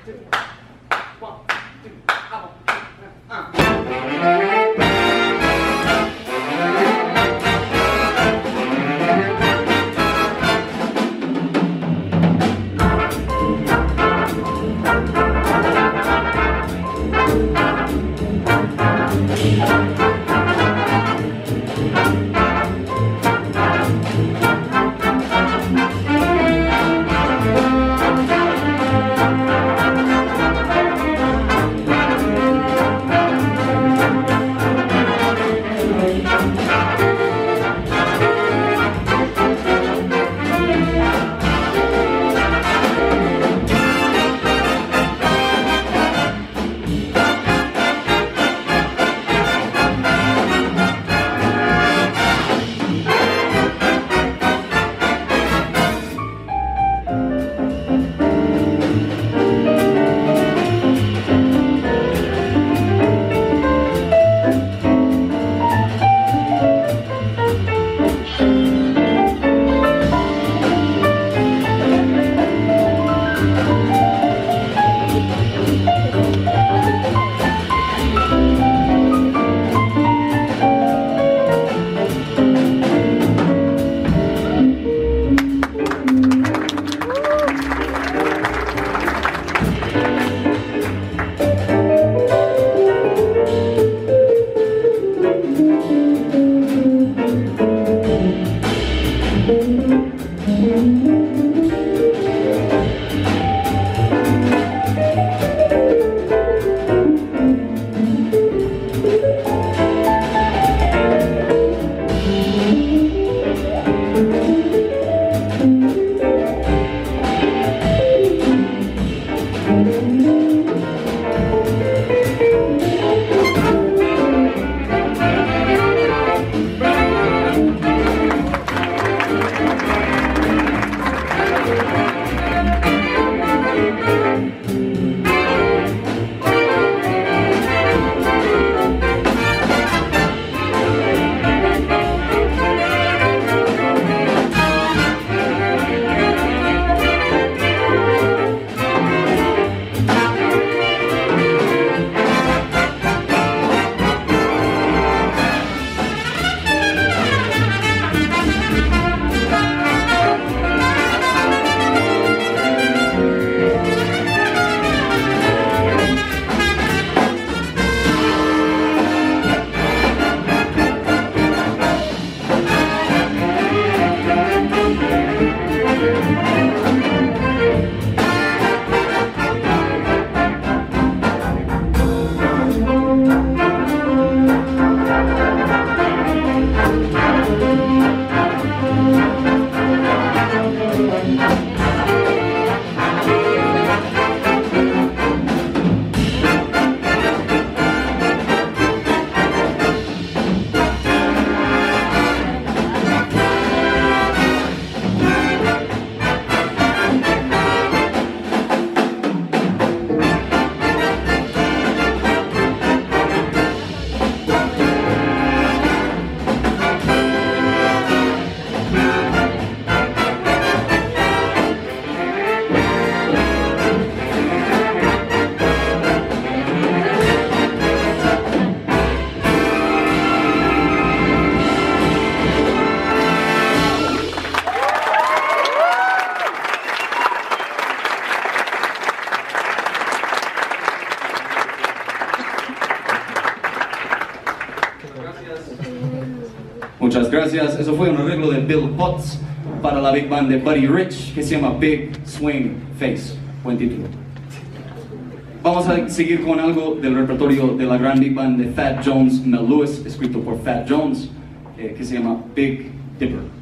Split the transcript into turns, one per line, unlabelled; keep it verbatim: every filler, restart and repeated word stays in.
Muchas gracias. Eso fue un arreglo de Bill Potts para la big band de Buddy Rich que se llama Big Swing Face. Buen título. Vamos a seguir con algo del repertorio de la gran big band de Fat Jones Mel Lewis, escrito por Fat Jones, eh, que se llama Big Dipper.